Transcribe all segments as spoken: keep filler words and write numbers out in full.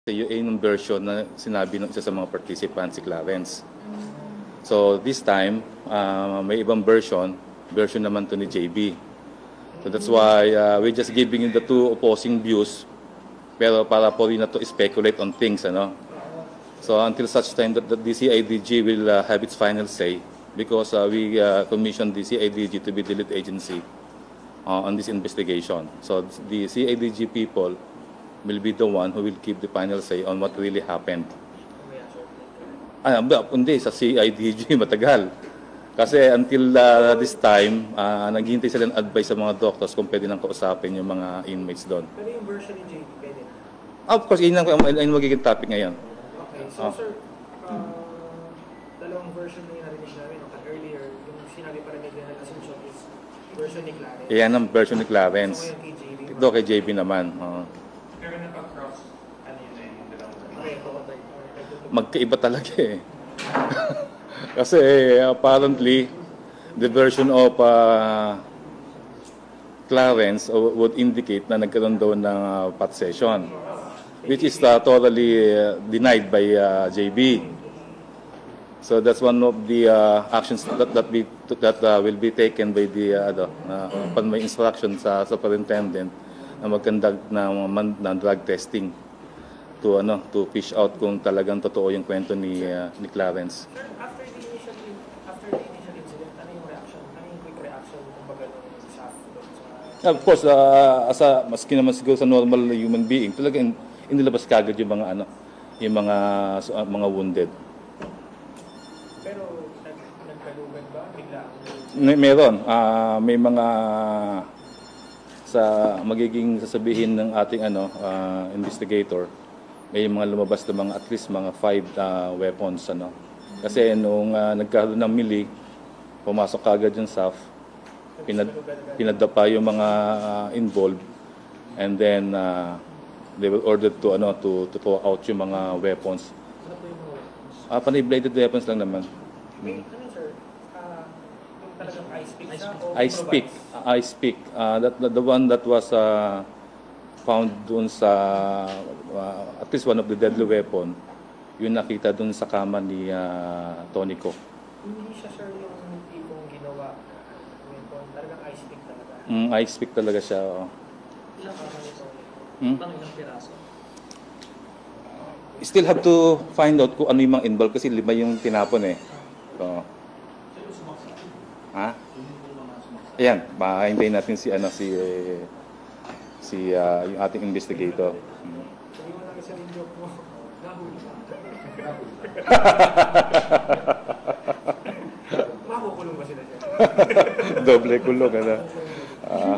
yung version na sinabi ng isa sa mga participants, si Clarence. So this time, uh, may ibang version, version naman to ni J B. So that's why uh, we're just giving you the two opposing views, pero para po rin na to speculate on things, ano. So until such time that the D C I D G will uh, have its final say, because uh, we uh, commissioned the C I D G to be the lead agency uh, on this investigation. So the C I D G people will be the one who will keep the final say on what really happened. Ah, hindi, sa C I D G matagal. Kasi until uh, this time, uh, naghihintay sila ng advice sa mga doctors kung pwede nang kausapin yung mga inmates doon. Pero yung version ni J D, pwede na? Ah, of course, yun ang, yun magiging topic ngayon. Okay, so ah. sir, uh, dalawang version na yung narinig namin, okay, earlier, yung sinabi pa rin nila na assumption is version ni Clarence. Yan ang version ni Clarence. So kay J B. Ito kay J B naman. Uh. Pero napag-cross, ano yun na yung dalawang version? Magkaiba talaga eh. Kasi apparently, the version of uh, Clarence would indicate na nagkaroon daw ng uh, pot session, which is uh, totally uh, denied by uh, J B. So that's one of the uh, actions that that, be, that uh, will be taken by the uh, ano, uh, upon my instruction sa superintendent na mag-conduct ng, ng drug testing to ano to fish out kung talagang totoo yung kwento ni uh, ni Clarence. Sir, after the initial after the initial incident, ano yung reaction? Ano yung quick reaction kumbaga ng staff doon sa... Of course, uh, as a, maski naman siguro sa normal human being, talagang inilabas kagad yung mga ano, yung mga uh, mga wounded. Pero nag, nagkalugan ba bigla? May, meron, uh, may mga sa magiging sasabihin ng ating ano uh, investigator, may mga lumabas na mga at least mga five uh, weapons, ano. Kasi nung uh, nagkaroon ng melee, pumasok kagad yung S A F, pinad, pinadapa yung mga uh, involved, and then uh, they were ordered to ano to to throw out yung mga weapons. Ano po yung mga weapons? Ah, panay-bladed weapons lang naman. Wait, ano sir? Uh, yung talagang ice pick siya o I speak, I speak. Uh, that the, the one that was uh, found dun sa uh, at least one of the deadly weapon, yung nakita dun sa kama ni uh, Tonico. Hindi siya sir yung tipong ginawa weapon, talagang ice pick talaga. Mm, I speak talaga siya. Oh. Ilang kama nito? Hmm? Pang ilang piraso? Still have to find out kung ano yung mga involved kasi lima yung tinapon eh. So, ha? Ayan, mahintayin natin si ano si eh, si uh, yung ating investigator. Hmm. Sabi mo lang isa rin joke mo, nahuli. Makukulong ba sila siya? Doble kulong, ano? Uh,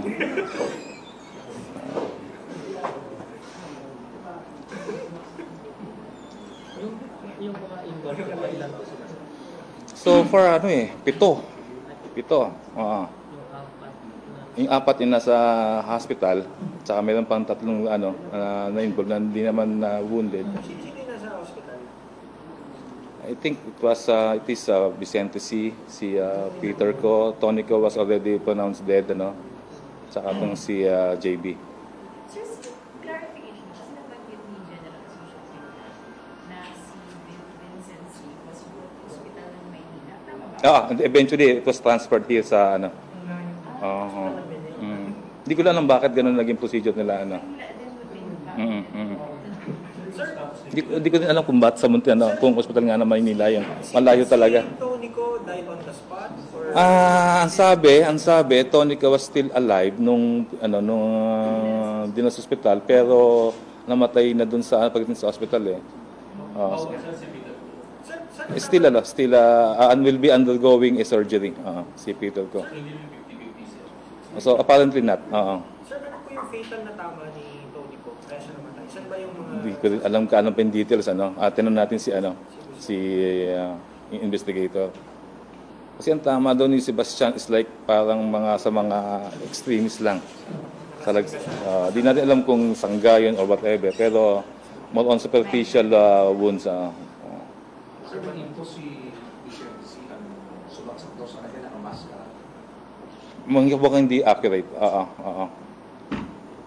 yung, yung mga involved, mga ilan po sila? so far, ano eh, pito. Pito. Oo. Yung apat na... Yung apat yung nasa hospital, tsaka meron pang tatlong ano, uh, na-involved na hindi naman na uh, wounded. Sino yung nasa hospital? I think it was uh, it is uh, Vicente C, si uh, Peter Ko, Tonico was already pronounced dead, ano. Tsaka itong si uh, J B. Just clarification, kasi nabanggit ni General Asuncion na si Vincent C was brought to hospital ng Maynila. Tama ba? Ah, and eventually it was transferred here sa ano. Oo. Uh, mm. Hindi ko lang alam bakit ganun naging procedure nila, ano. Mm -hmm. Hindi, hindi ko din alam kung ba't sa Munti, ano, kung hospital nga na Maynila yun. Malayo talaga. Si Tonico died on the spot? Or... Ah, ang sabi, ang sabi, Tonico was still alive nung ano nung uh, dinas hospital pero namatay na dun sa pagdating sa hospital eh. Uh, so, still ano, still uh, and will be undergoing a surgery. Uh, si Peter ko. So apparently not. Uh, Sir, ano po yung fatal na tama ni Tonico? Kaya siya namatay. Saan ba yung mga... Hindi ko rin alam ka anong pa yung details, ano. Uh, tinanong natin si ano, si uh, investigator. Kasi ang tama daw ni Sebastian is like parang mga sa mga extremists lang. Talag, uh, di natin alam kung sanggayon or whatever, pero more on superficial uh, wounds. Uh, uh. Sir, manimpo si Vicente C. Sumaksak daw sa kanya nakamaskara. Mga hindi accurate. Oo, oo.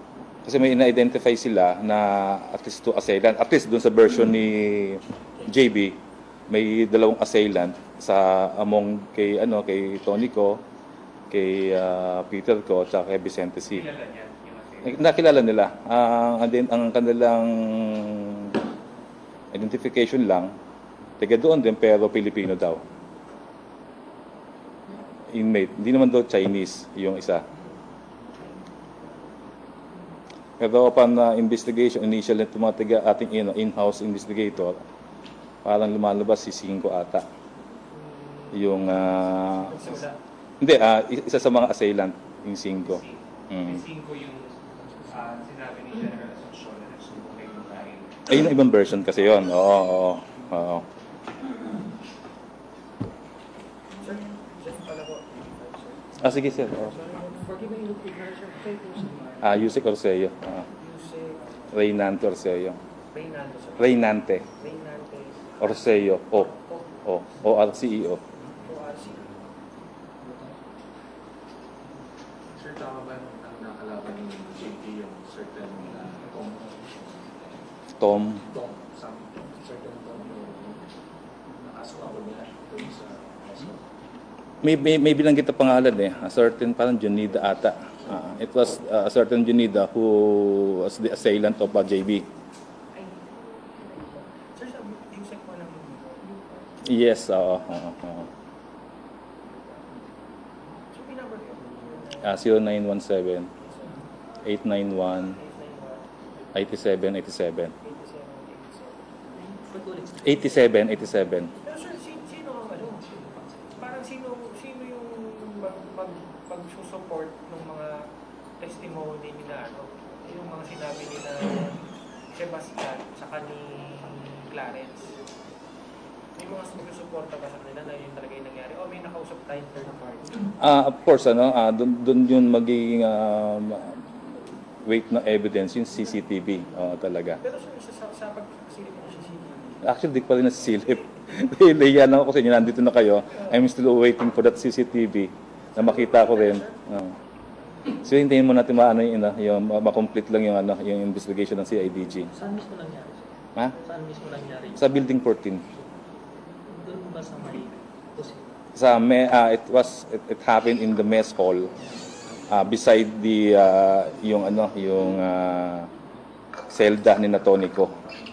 Kasi may ina-identify sila na at least two assailant. At least doon sa version ni J B, may dalawang assailant sa among kay ano kay Tony ko, kay ah, Peter ko, at kay Vicente C. Kilala niya yung assailant. Eh, Nakilala nila. Ah, and then, ang kanilang identification lang, taga doon din pero Pilipino daw. Inmate. Hindi naman daw Chinese yung isa. Pero upon uh, investigation, initial na tumatiga ating you know, in-house investigator, parang lumalabas si Cinco ata. Yung, ah, Nagsimula. hindi, ah, isa sa mga assailant, yung Cinco. Mm. Yung cinco yung ah, sinabi ni General Asuncion na nagsumbong kay Bukain. Ayun ang ibang version kasi yon. Oo, oo, oo. Sir, Jeff pala po. Ah, sige sir. Oo. Sorry, forgive me, look ignorant, sir. Kayo po si Ah, Yusek Orseo. Ah, Yusek Reynante Orseo. Reynaldo, sir. Reynante Reynante. Orseo. O. O. O R C E O. O R C. Sir, tama ba ang nakalaban ni J P yung certain uh, Tom? Tom. Tom, some certain Tom yung nakasuha nila doon sa kaso? May, may, may binanggit na pangalan eh. A certain, parang Junida ata. Ah, it was uh, a certain Junida who was the assailant of uh, J B. Sir, sabi, Yusek po lang. Yes, oo. oo, oo. So, pinumber yun. Ah, zero nine one seven, eight nine one, eight nine one, eight seven eight seven. eight seven, eight seven. eight seven eight seven. Pero sir, sino, sino ang ano? Parang sino, sino yung mag, mag, mag-support ng mga testimony ni na ano? Yung mga sinabi ni na Sebastian saka ni Clarence. May mga suporta ba sa kanila na yun talaga yung nangyari? O may nakausap tayong third party? Ah, of course, ano, ah, doon doon yun magiging um, weight na evidence yung C C T V oh, talaga. Pero sir, sa, sa, sa pagkasilip mo siya sino? Actually, di ko pa rin nasisilip. Nahiya lang ako kasi nandito na kayo. I'm still waiting for that C C T V na makita ko rin. Oh. So, hintayin mo natin maano yung, ano, yung ma-complete lang yung, ano, yung investigation ng C I D G. Saan mismo nangyari? Ha? Saan mismo nangyari? Sa Building fourteen. Doon ba sa may Pusi? Sa me, ah, it was it, it happened in the mess hall ah, beside the ah, yung ano yung ah, selda ni Natonico.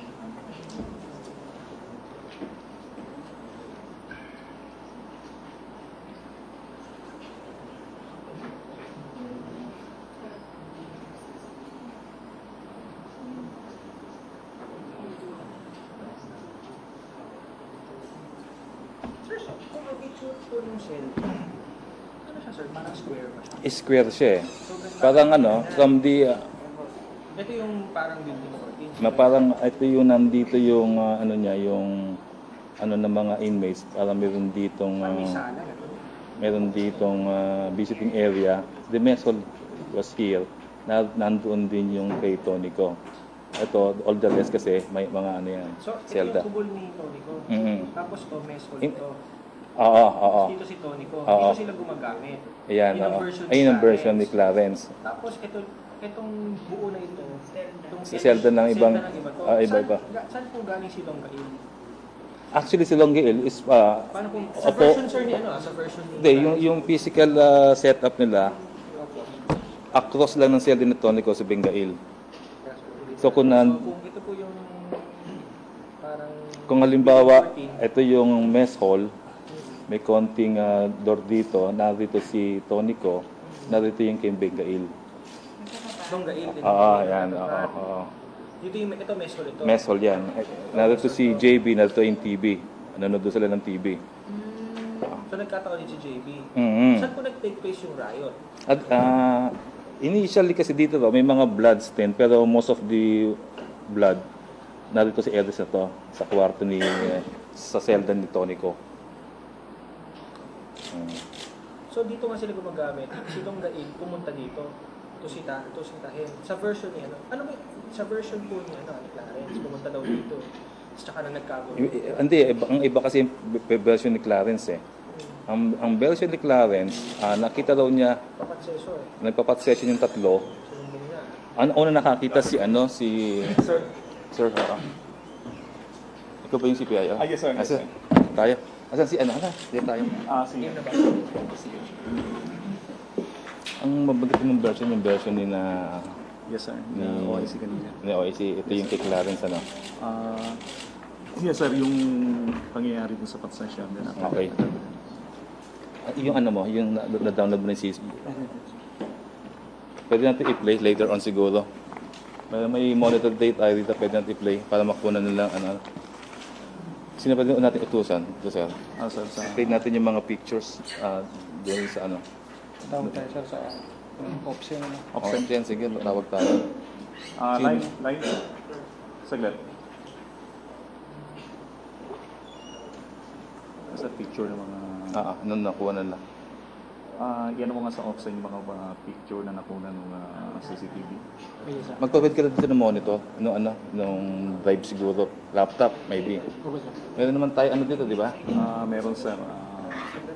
Sir, so, kung ang itsura po ng cell, ano siya sir? Parang square ba siya? Square siya eh. So, ganun- Parang ano from the ah, Ito yung parang building fourteen. na parang ito yung nandito yung ah, ano niya yung ano ng mga inmates, parang meron ditong Parang may ah, sala. ganun. meron ditong ah, visiting area. The mess hall was here. Na, nandoon din yung kay Tonico. Ito, all the rest kasi may mga ano yan, So, ito selda. yung kubol ni Tonico. Mhm. Tapos to, mess hall In- ito. Oo, oo. Dito si Tonico. Oo. Dito sila gumagamit. Ayan, Yun ang oo. version ni Ayun ang version ni Clarence. Clarence. Tapos ito, itong buo na ito. Itong Si Zelda ng ibang- Zelda ng iba to. ah, iba-iba. Saan, ga- saan po galing si Longgail? Actually, si Longgail is, uh, Paano kung, sa Opo. version sir ni ano, ah, sa version ni... hindi, yung, yung physical uh, setup nila, across lang ng selda ni Tonico sa Bengail. So, kung nan- So, kung ito po yung parang... Kung halimbawa, ito yung mess hall, may konting uh, door dito, narito si Tonico, narito yung kay Bengail. Longgail. din. Oo, yan, oo, oo. Dito yung, ito mess hall ito. Mess hall yan. Narito si J B, narito yung T V. Nanonood sila ng T V. So nagkataon din si J B. Mm-hmm. Saan po nag-take place yung riot? At ah, initially kasi dito daw, may mga blood stain, pero most of the blood, narito si Edris na to, sa kwarto ni, sa selda ni Tonico. Mm. So dito nga sila gumagamit. Si Longgail pumunta dito. Ito si Ta, ito si Tahen. Sa version ni ano? Ano ba? Sa version po ni ano, ni Clarence, pumunta daw dito. Tsaka na nagkagulo. Y- y- Hindi, iba- ang iba kasi yung b- version ni Clarence eh. Ang, ang version ni Clarence, ah, nakita daw niya, Papatseso eh. nagpapat session yung tatlo, Sinumbong niya. Ano una nakakita si ano si Sir, Sir oo. Ikaw ba yung C P I? Ah, yes, sir. Yes, Asa? sir. Tayo. Asan si ano? Ano? Dito tayo. ah, sige. Sige. Ang mabagat ng version yung version ni na Yes, sir. ni Ni O I C kanina. Ni O I C. Ito yung kay Clarence ano. Ah, yes, sir. Yung pangyayari dun sa patsasya. Okay. At yung ano mo, yung na- na-download mo na yung C S B. Pwede natin i-play later on siguro. May, may monitor date ay dito pwede natin i-play para makuha nila ano. Sino pwede natin utusan? Ito sir. Ah, sir, sa... Play natin yung mga pictures uh, doon sa ano. Tawag tayo sir sa option. Option ten, sige, tawag tayo. Ah, Sino? line, line. Saglit. Sa picture ng mga... Ah, ah, ano nakuha nila. Ah, yan mo nga sa option yung mga, mga picture na nakuha ng uh, C C T V. Yes, sir. Magpapit ka na dito ng monitor, no ano, nung drive siguro, laptop maybe. Okay, sir. Meron naman tayo ano dito, di ba? Ah, meron, sir. Ah,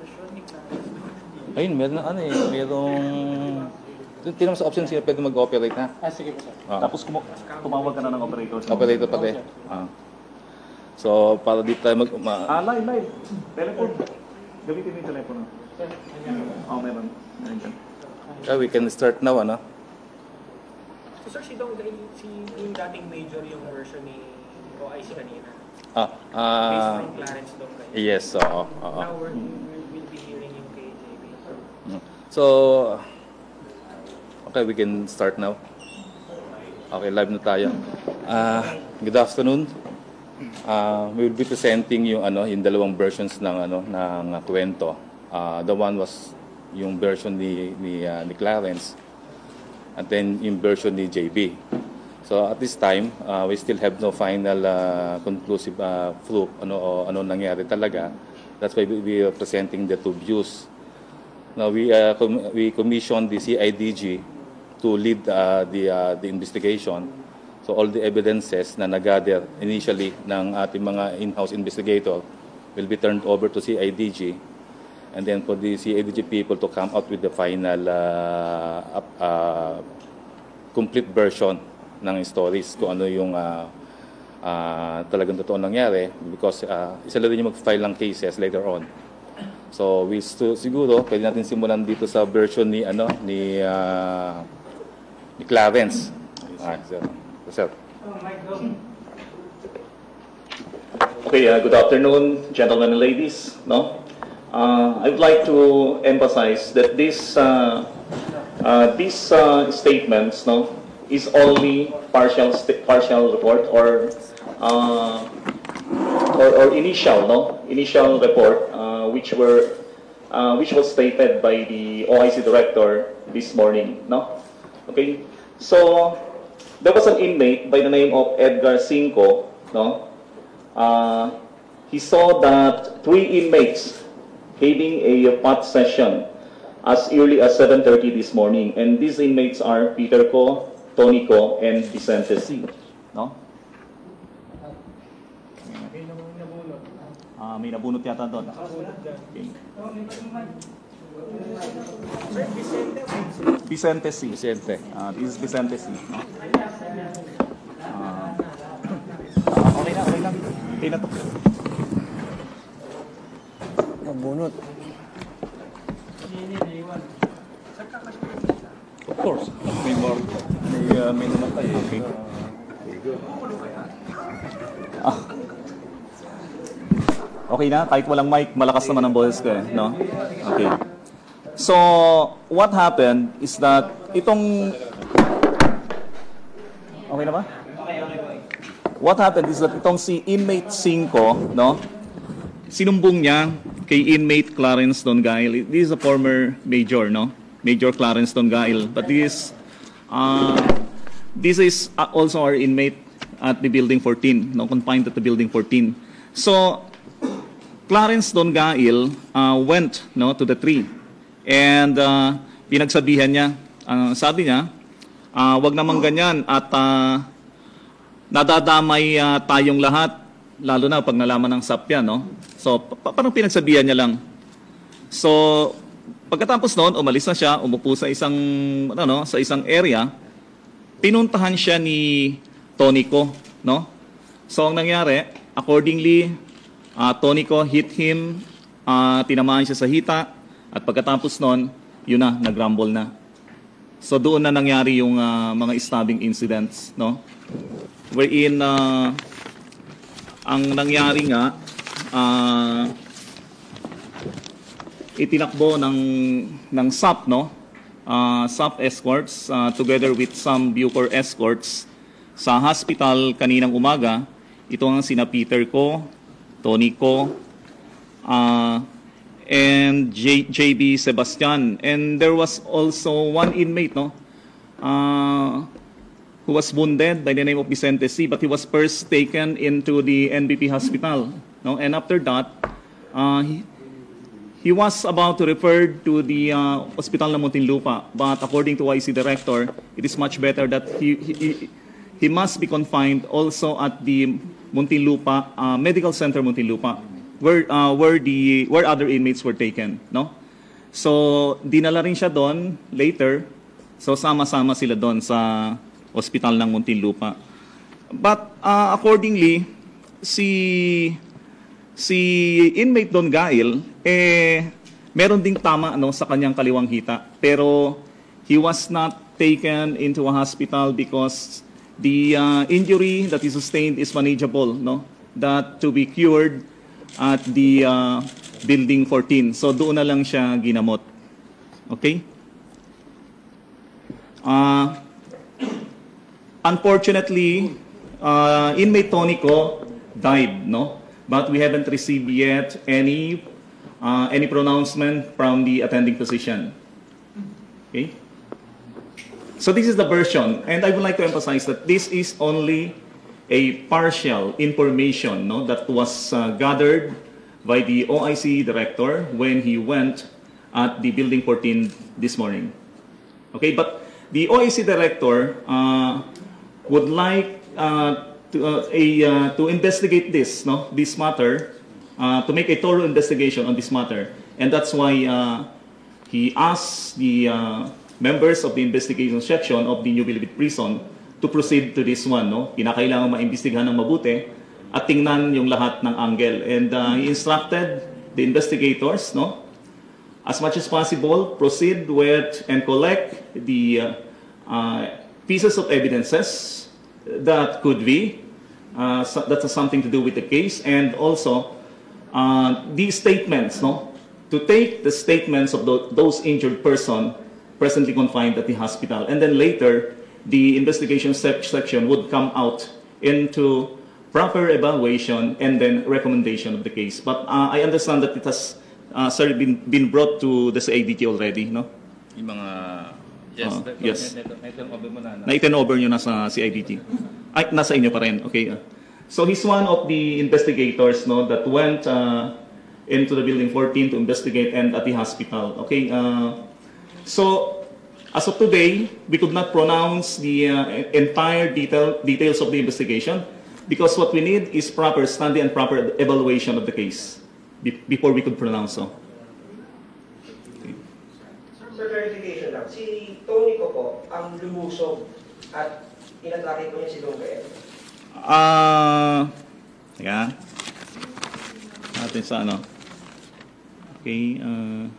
Ayun, meron na ano eh, merong... Tinam sa option siya pwede mag-operate na. Ah, sige po sir. Ah. tapos kumu- tumawag ka na ng operator. Operator pati. Okay. Ah. So, para dito tayo mag... Ma- Ah, live, live. Telephone. Gamitin mo yung telepono. Sir, ayan. Oh, meron. Meron dyan. ah, we can start now, ano? So sir, si Dong, si yung dating major yung version ni O I C kanina. Ah, Based ah... from Clarence Dong kayo. yes, oo. oo. Now we're, we will be hearing yung kay J B. Mm. So, okay, we can start now. Okay, live na tayo. Ah, good afternoon. Ah, we will be presenting yung ano, yung dalawang versions ng ano ng uh, kwento. Ah, the one was yung version ni ni, ah, ni Clarence, and then yung version ni J B. So at this time, uh, we still have no final uh, conclusive uh, proof ano o ano nangyari talaga. That's why we, we are presenting the two views. Now we uh, com- we commissioned the C I D G to lead uh, the uh, the investigation. So all the evidences na nag-gather initially ng ating mga in-house investigator will be turned over to C I D G, and then for the C I D G people to come out with the final uh, up- uh, complete version ng stories kung ano yung uh, uh, talagang totoo nangyari, because uh, isa lang din yung mag-file ng cases later on. So we stu- siguro pwede natin simulan dito sa version ni ano ni uh, ni Clarence. Ah, sir. Sir. Okay, uh, good afternoon, gentlemen and ladies. No, uh, I would like to emphasize that this uh, uh, these uh, statements, no, is only partial sta- partial report or, uh, or or initial, no, initial report, uh, which were uh, which was stated by the O I C director this morning. No, okay, so. There was an inmate by the name of Edgar Cinco, no? Uh, he saw that three inmates having a pot session as early as seven thirty this morning, and these inmates are Peter Co, Tony Co, and Vicente C. No? Ah, may nabunot yata doon. Okay. Sir, Vicente, Vicente C. Vicente. Ah, this is Vicente C. No? Ah, ah, okay na, okay na. Okay na to. Nabunot. Of course. May more. May, uh, may namatay. Okay. Ah. Okay na, kahit walang mic, malakas naman ang boses ko eh, no? Okay. So, what happened is that itong... Okay na ba? What happened is that itong si inmate Cinco, no? Sinumbong niya kay inmate Clarence Dongail. This is a former major, no? Major Clarence Dongail. But this, uh, this is also our inmate at the building fourteen, no? Confined at the building fourteen. So, Clarence Dongail uh, went, no, to the tree. And uh, pinagsabihan niya, uh, sabi niya, uh, wag naman ganyan at uh, nadadamay uh, tayong lahat, lalo na pag nalaman ng sapya, no? So, pa- parang pinagsabihan niya lang. So, pagkatapos noon, umalis na siya, umupo sa isang, ano, sa isang area. pinuntahan siya ni Tonico, no? So ang nangyari, accordingly, uh, Tonico hit him, uh, tinamaan siya sa hita, at pagkatapos nun, yun na, nag-rumble na. So doon na nangyari yung uh, mga stabbing incidents, no? Wherein, uh, ang nangyari nga, uh, itinakbo ng, ng S A P, no? Uh, S A P escorts, uh, together with some Bucor escorts, sa hospital kaninang umaga. Ito ang sina Peter Ko, Tony Ko, uh, and J JB Sebastian. And there was also one inmate, no, uh, who was wounded by the name of Vicente C, but he was first taken into the N B P hospital, no, and after that, uh, he, he was about to refer to the uh, hospital ng Muntinlupa, but according to Y C director, it is much better that he he, he must be confined also at the Muntinlupa uh, Medical Center Muntinlupa, where uh, where the where other inmates were taken, no? So dinala rin siya doon later. So sama-sama sila doon sa hospital ng Muntinlupa. But uh, accordingly, si si inmate Don Gail, eh, meron ding tama, no, sa kanyang kaliwang hita. Pero he was not taken into a hospital because the uh, injury that he sustained is manageable, no? That to be cured at the uh, building fourteen. So doon na lang siya ginamot. Okay? Uh, unfortunately, uh, inmate Tonico died, no? But we haven't received yet any uh, any pronouncement from the attending physician. Okay? So this is the version, and I would like to emphasize that this is only a partial information, no, that was uh, gathered by the O I C director when he went at the building fourteen this morning. Okay, but the O I C director uh, would like uh, to, uh, a, uh, to investigate this, no, this matter, uh, to make a thorough investigation on this matter. And that's why uh, he asked the uh, members of the investigation section of the New Bilibid Prison to proceed to this one, no? Kinakailangan maimbestigahan ng mabuti at tingnan yung lahat ng angle. And uh, he instructed the investigators, no, as much as possible, proceed with and collect the uh, uh, pieces of evidences that could be, uh, so that has something to do with the case, and also uh, these statements, no, to take the statements of the, those injured person presently confined at the hospital, and then later the investigation sec section would come out into proper evaluation and then recommendation of the case. But uh, I understand that it has uh, sir, been, been brought to the C I D T already, no? Yung mga... Yes, Uh, that- yes. that- that- that- over mo na, na. Na-turn over nyo na sa C I D T. Ay, nasa inyo pa rin. Okay. uh. So he's one of the investigators, no, that went uh, into the building fourteen to investigate and at the hospital. Okay. Uh, so as of today, we could not pronounce the uh, entire detail, details of the investigation because what we need is proper study and proper evaluation of the case be before we could pronounce so. Sir, clarification lang. Si Tony ko po ang lumusog at inatake ko niya si Don Gael. Ah, uh, teka. Natin sa ano. Okay, uh,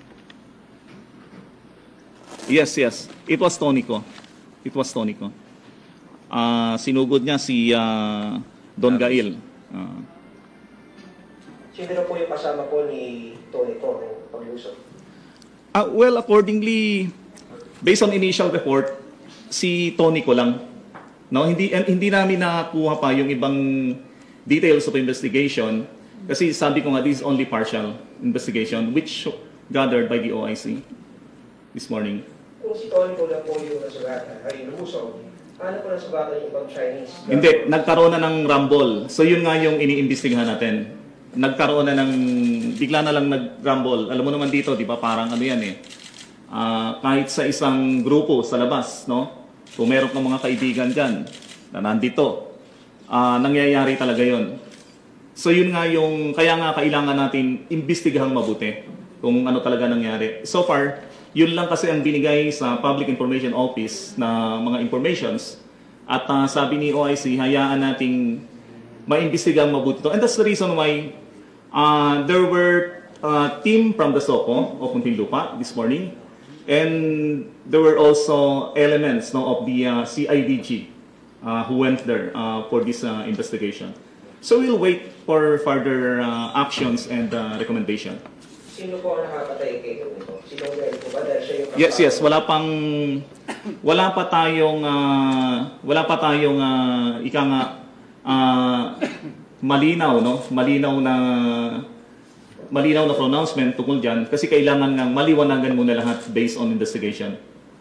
yes, yes. It was Tonico. It was Tonico. Ah, uh, sinugod niya si uh, Don Gail. Uh, Sino na po yung kasama po ni Tony ko ng paglusog? Uh, well, accordingly, based on initial report, si Tony ko lang. No, hindi and hindi namin nakuha pa yung ibang details of investigation kasi sabi ko nga this is only partial investigation which gathered by the O I C this morning. Kung si Tony ko lang po yung nasugatan, ay lumusog, ano po nasugatan yung ibang Chinese? Hindi, nagkaroon na ng rumble. So yun nga yung iniimbestigahan natin. Nagkaroon na ng, bigla na lang nag-rumble. Alam mo naman dito, di ba, parang ano yan eh. Uh, kahit sa isang grupo sa labas, no? Kung meron kang mga kaibigan dyan na nandito, uh, nangyayari talaga yon. So yun nga yung, kaya nga kailangan natin imbestigahang mabuti kung ano talaga nangyari. So far, yun lang kasi ang binigay sa Public Information Office na mga informations At ah, sabi ni O I C, hayaan nating maimbestigahan mabuti ito. And that's the reason why uh, there were uh, team from the SOCO of Muntinlupa this morning. And there were also elements no, of the uh, C I D G uh, who went there uh, for this uh, investigation. So we'll wait for further uh, actions and uh, recommendation. Sino po ang nakapatay kay Toniko? Sinong dahil po ba? Dahil siya yung Yes, yes. Wala pang wala pa tayong uh, wala pa tayong uh, ika nga uh, malinaw no, malinaw na malinaw na pronouncement tungkol diyan kasi kailangan ng maliwanagan muna lahat based on investigation.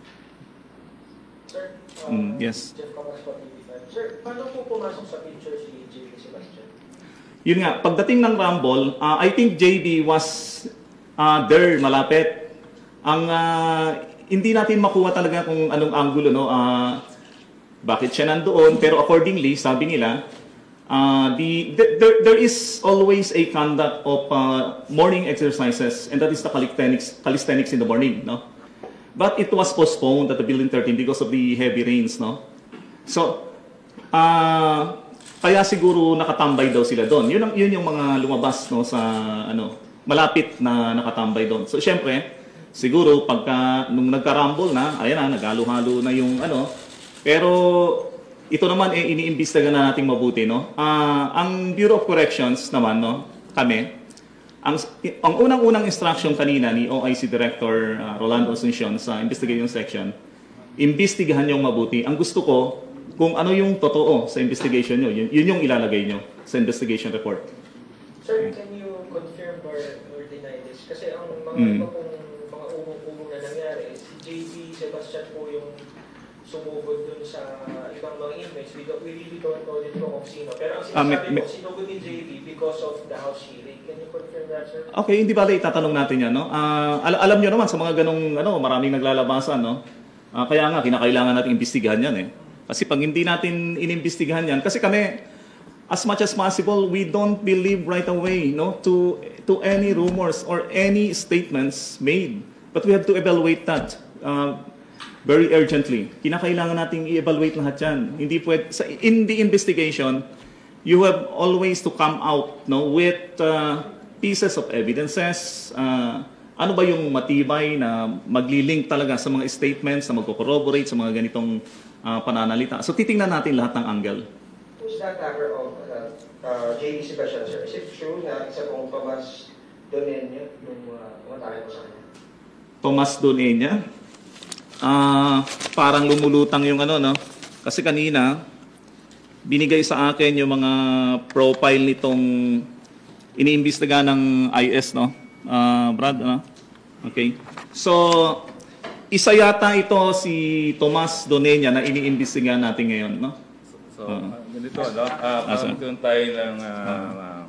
Sir, uh, Mm, yes. Jeff Camas po, T V five. Sir, paano po pumasok sa picture si J P Sebastian? Yun nga, pagdating ng Rumble, uh, I think J B was uh, there malapit. Ang uh, hindi natin makuha talaga kung anong angulo no, uh, bakit siya nandoon, pero accordingly, sabi nila, Uh, the, the there, there is always a conduct of uh, morning exercises, and that is the calisthenics, calisthenics in the morning, no? But it was postponed at the Building thirteen because of the heavy rains, no? So, uh, kaya siguro nakatambay daw sila doon. Yun, ang, yun yung mga lumabas, no, sa ano, malapit na nakatambay doon. So, syempre, siguro pagka nung nagka-rumble na, ayan na, naghalo-halo na yung ano, pero ito naman eh iniimbestigahan na nating mabuti, no. Uh, ang Bureau of Corrections naman, no, kami, ang ang unang-unang instruction kanina ni O I C Director uh, Rolando Asuncion sa investigation section, imbestigahan yung mabuti. Ang gusto ko kung ano yung totoo sa investigation nyo, yun, yun yung ilalagay nyo sa investigation report. Sir, can you confirm or, or deny this? Kasi ang mga Mm. iba pong mga umong-umong na nangyari, si J P Sebastian po yung sumugod dun sa ibang mga inmates. We, don't, we really don't know din kung sino. Pero ang Ah, sinasabi may- po, may- sinugod ni J P because of the house hearing. Can you confirm that, sir? Okay, hindi ba itatanong natin yan, no? Ah, al- alam nyo naman sa mga ganong ano, maraming naglalabasan, no? Ah, kaya nga kinakailangan natin imbestigahan yan eh. Kasi pag hindi natin inimbestigahan yan, kasi kami as much as possible, we don't believe right away, no, to to any rumors or any statements made. But we have to evaluate that uh, very urgently. Kinakailangan nating i-evaluate lahat yan. Hindi pwede, sa, in the investigation, you have always to come out, no, with uh, pieces of evidences. Uh, ano ba yung matibay na magli-link talaga sa mga statements na magko-corroborate sa mga ganitong uh, pananalita. So titingnan natin lahat ng angle. Who's the attacker of uh, uh, J P Sebastian, sir? Is it true na isa pong Tomas Donenyo nung uh, umatake po sa kanya? Tomas Donenia. Ah, parang lumulutang yung ano, no? Kasi kanina binigay sa akin yung mga profile nitong iniimbestiga ng I S, no? Ah, Brad, ano? Okay. So, isa yata ito si Tomas Donenia na iniimbestiga natin ngayon, no? So, Uh, uh, ganito, no? Uh, Ah, sir. magkaroon tayo ng uh, uh,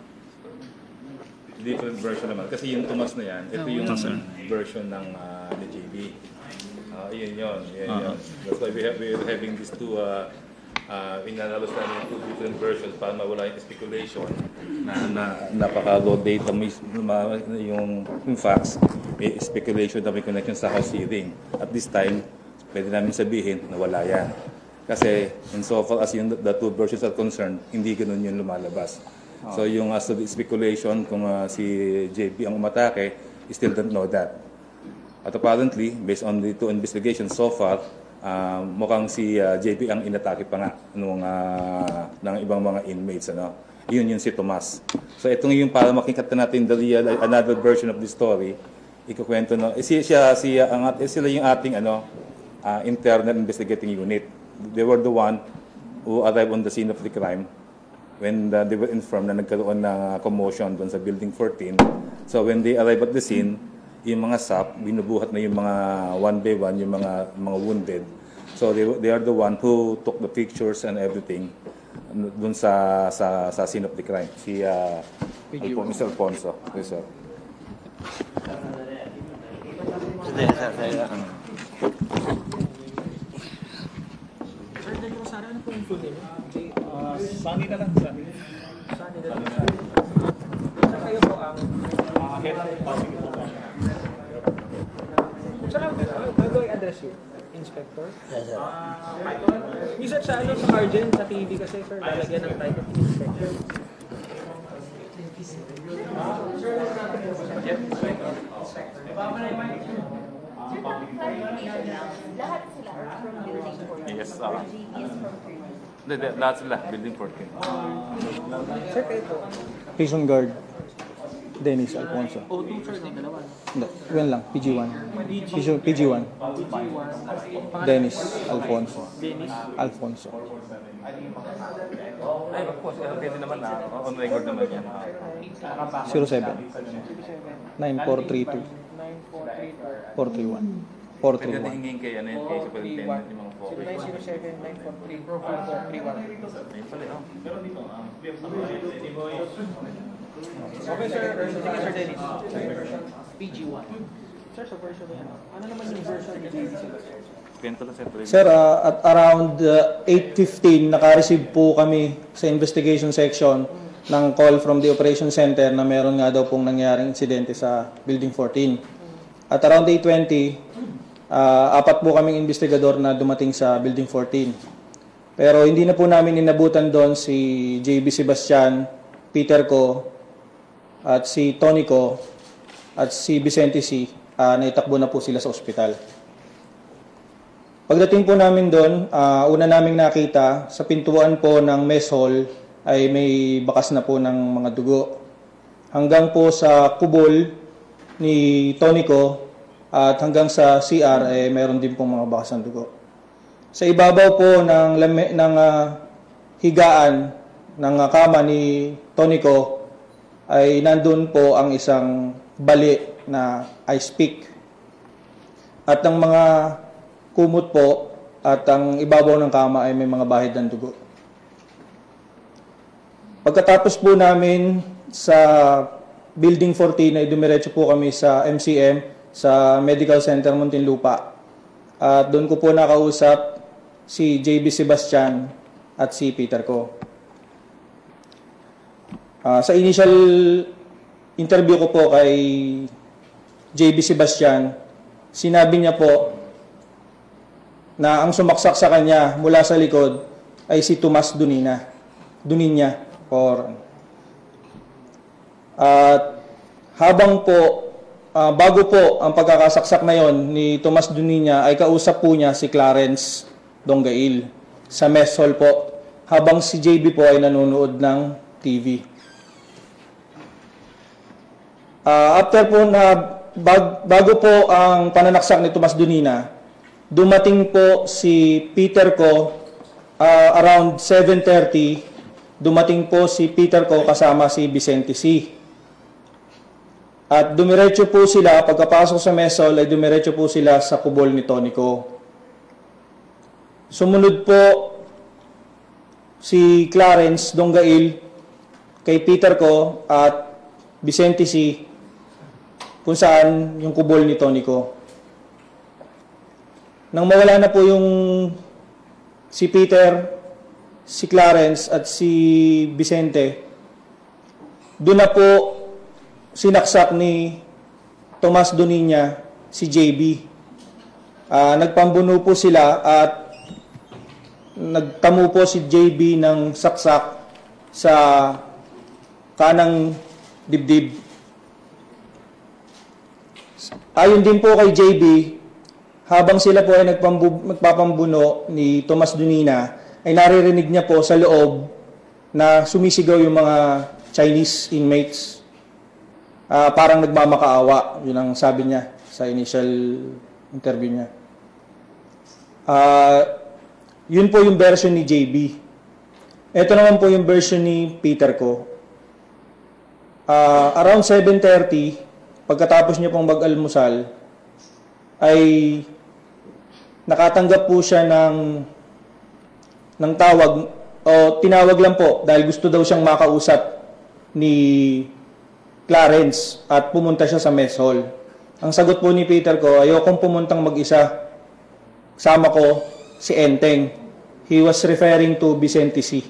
different version naman. Kasi yung Tomas na yan, ito yung Ah, sir. version ng uh, ni J B. Uh, yun yun, yun Ah. yun. That's why we have, we're having these two, uh, uh, inanalos namin two different versions para mawala yung speculation na, na napaka-low data may, ma- yung, yung facts, may speculation na may connection sa house hearing. At this time, pwede namin sabihin na wala yan. Kasi in so far as yung the two versions are concerned, hindi ganun yung lumalabas. So yung as to the speculation kung uh, si J B ang umatake, we still don't know that. At apparently, based on the two investigations so far, uh, mukhang si uh, J B ang inatake pa nga nung, uh, ng ibang mga inmates. Ano? Yun yun si Tomas. So ito yung para makikita natin the real, another version of the story. Ikukwento na, eh, si, siya, siya, ang, eh, sila yung ating ano, uh, internal investigating unit. They were the one who arrived on the scene of the crime when uh, they were informed na nagkaroon ng commotion doon sa Building fourteen. So when they arrived at the scene, yung mga S A P, binubuhat na yung mga one by one, yung mga mga wounded. So they, they are the one who took the pictures and everything doon sa sa sa scene of the crime. Si uh, Alpo, Mister Alfonso. Yes, sir. Sir, dito sana ano po yung full name? J- Uh, Sunny na lang, Sunny. Sunny na lang. Saan kayo po ang... Uh, head of the Saan ang how do I address you? Inspector? Yes, sir. Minsan sa ano, sa Argent, sa T V kasi, sir, lalagyan ng title of Inspector. Sir, clarification lang. Lahat sila are from building fourteen. Yes, Or ah. J B is from thirteen. Hindi, hindi, lahat sila, building fourteen. Sir, kayo po. Prison guard, Dennis Alfonso. O, two, sir, yung dalawa. Hindi, yun lang, P G one. P G one, Dennis Alfonso. Dennis. Alfonso. Ay, of course, uh, pwede naman na, on record naman yan. zero seven nine four three two nine four three four four three one four three Pwede one. hingin kay, ano yun, kay Superintendent yung mga po. zero nine zero seven nine four three four four three one. Ayun pala, oh. Okay, sir. Sige, Sir Dennis. P G one. Sir, sa version na yan. Ano naman yung version ni J B Sebastian? Kwento lang, sir. Sir, uh, at around uh, eight fifteen, naka-receive po kami sa investigation section ng call from the operation center na meron nga daw pong nangyaring insidente sa Building fourteen. At around eight twenty, uh, apat po kaming investigador na dumating sa Building fourteen. Pero hindi na po namin inabutan doon si J B Sebastian, Peter Ko, at si Tony Ko, at si Vicente C. Uh, naitakbo na po sila sa ospital. Pagdating po namin doon, uh, una naming nakita sa pintuan po ng mess hall ay may bakas na po ng mga dugo. Hanggang po sa kubol ni Tonico at hanggang sa C R ay eh, mayroon din pong mga bakas ng dugo. Sa ibabaw po ng, lame, ng uh, higaan ng uh, kama ni Tonico ay nandun po ang isang bali na ice pick. At ang mga kumot po at ang ibabaw ng kama ay may mga bahid ng dugo. Pagkatapos po namin sa Building fourteen ay dumiretso po kami sa M C M, sa Medical Center Muntinlupa. At doon ko po nakausap si J B Sebastian at si Peter Ko. Uh, sa initial interview ko po kay J B Sebastian, sinabi niya po na ang sumaksak sa kanya mula sa likod ay si Tomas Dunina. Duninya. Or, at habang po, uh, bago po ang pagkakasaksak na yon ni Tomas Duninya, ay kausap po niya si Clarence Donggail sa mess hall po, habang si J B po ay nanonood ng T V. Uh, after po na, bag, bago po ang pananaksak ni Tomas Dunina, dumating po si Peter Ko uh, around seven thirty. Dumating po si Peter Ko kasama si Vicente C. At dumiretso po sila, pagkapasok sa mess hall ay dumiretso po sila sa kubol ni Tonico. Sumunod po si Clarence Donggail kay Peter Ko at Vicente C kung saan yung kubol ni Tonico. Nang mawala na po yung si Peter, si Clarence at si Vicente, doon na po sinaksak ni Tomas Duninya si J B. Uh, nagpambuno po sila at nagtamo po si J B ng saksak sa kanang dibdib. Ayon din po kay J B, habang sila po ay nagpapambuno ni Tomas Dunina, ay naririnig niya po sa loob na sumisigaw yung mga Chinese inmates. Uh, parang nagmamakaawa, yun ang sabi niya sa initial interview niya. Uh, yun po yung version ni J B. Ito naman po yung version ni Peter Ko. Uh, around seven thirty, pagkatapos niya pong mag-almusal, ay nakatanggap po siya ng, ng tawag, o tinawag lang po dahil gusto daw siyang makausap ni Clarence at pumunta siya sa mess hall. Ang sagot po ni Peter Ko, ayokong pumuntang mag-isa. Sama ko si Enteng. He was referring to Vicente C.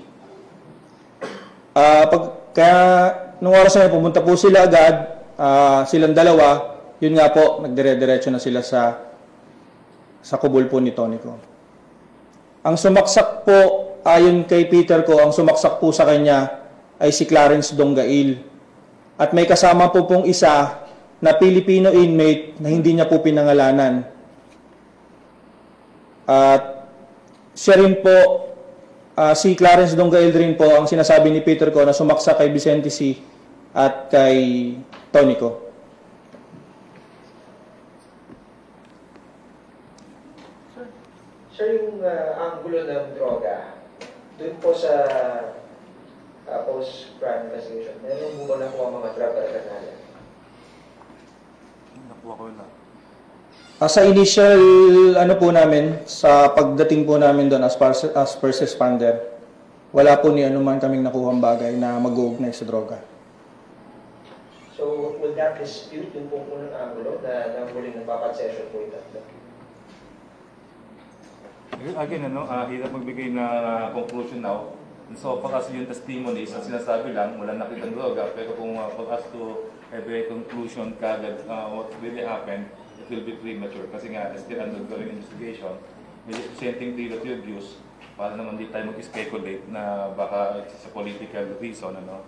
Uh, pag, kaya nung oras na yun, pumunta po sila agad, uh, silang dalawa, yun nga po, nagdire-diretso na sila sa sa kubol po ni Tonico. Ang sumaksak po, ayon kay Peter ko, ang sumaksak po sa kanya ay si Clarence Donggail. At may kasama po pong isa na Filipino inmate na hindi niya po pinangalanan. At siya rin po, uh, si Clarence Donggail rin po ang sinasabi ni Peter ko na sumaksak kay Vicente C. at kay Tonico. Sir, yung uh, anggulo ng droga, doon po sa uh, post-crime investigation, meron mo ba nakuha mga drug paraphernalia? Nakuha ko na. Uh, sa initial ano po namin, sa pagdating po namin doon as, par- as first responder, wala po ni anuman kaming nakuhang bagay na mag-uugnay sa droga. So, will that dispute yung po po ng anggulo na nangguling ng backup session po ito? Again, ano, uh, hirap magbigay na uh, conclusion now. So, for us yung testimonies, ang sinasabi lang, wala nakitang droga, pero kung uh, for us to have a conclusion kagad uh, what really happened, it will be premature. Kasi nga, still undergoing investigation, may presenting relative views para naman di tayo mag-speculate na baka sa political reason, ano.